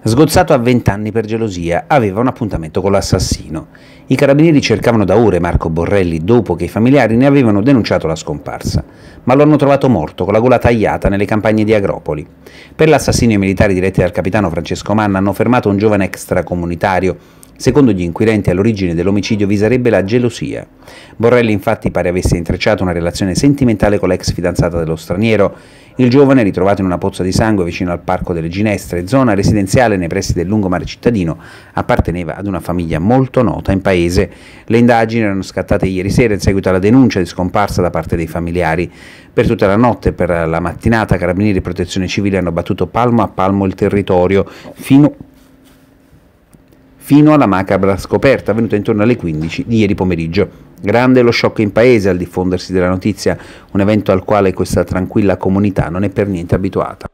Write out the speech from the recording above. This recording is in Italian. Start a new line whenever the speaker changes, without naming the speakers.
Sgozzato a 20 anni per gelosia, aveva un appuntamento con l'assassino. I carabinieri cercavano da ore Marco Borrelli dopo che i familiari ne avevano denunciato la scomparsa, ma lo hanno trovato morto con la gola tagliata nelle campagne di Agropoli. Per l'assassinio i militari diretti dal capitano Francesco Manna hanno fermato un giovane extracomunitario. Secondo gli inquirenti all'origine dell'omicidio vi sarebbe la gelosia. Borrelli infatti pare avesse intrecciato una relazione sentimentale con l'ex fidanzata dello straniero. Il giovane, ritrovato in una pozza di sangue vicino al Parco delle Ginestre, zona residenziale nei pressi del lungomare cittadino, apparteneva ad una famiglia molto nota in paese. Le indagini erano scattate ieri sera in seguito alla denuncia di scomparsa da parte dei familiari. Per tutta la notte e per la mattinata carabinieri e protezione civile hanno battuto palmo a palmo il territorio fino alla macabra scoperta avvenuta intorno alle 15 di ieri pomeriggio. Grande lo shock in paese al diffondersi della notizia, un evento al quale questa tranquilla comunità non è per niente abituata.